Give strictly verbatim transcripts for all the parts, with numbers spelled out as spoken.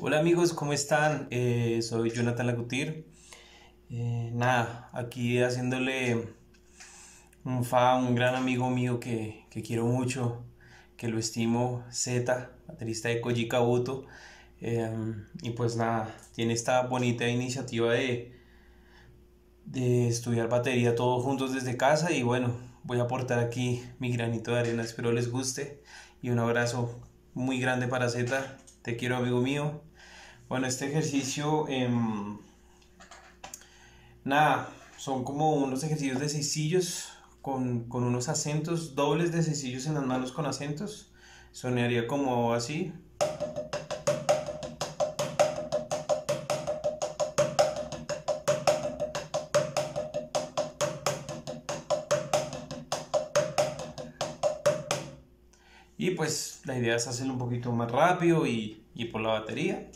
Hola amigos, ¿cómo están? Eh, soy Jonathan Lagutir. Eh, nada, aquí haciéndole un fa a un gran amigo mío que, que quiero mucho, que lo estimo, Z, baterista de Koji Kabuto. Eh, y pues nada, tiene esta bonita iniciativa de, de estudiar batería todos juntos desde casa y bueno, voy a aportar aquí mi granito de arena, espero les guste y un abrazo muy grande para Z, te quiero amigo mío. Bueno, este ejercicio, eh, nada, son como unos ejercicios de sencillos con, con unos acentos, dobles de sencillos en las manos con acentos. Sonaría como así. Y pues la idea es hacerlo un poquito más rápido y, y por la batería.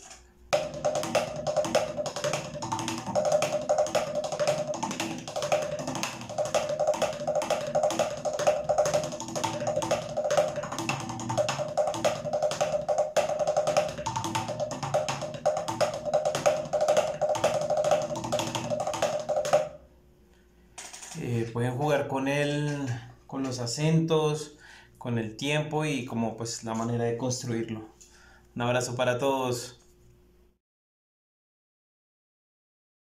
Eh, pueden jugar con el, con los acentos, con el tiempo y como pues la manera de construirlo. Un abrazo para todos.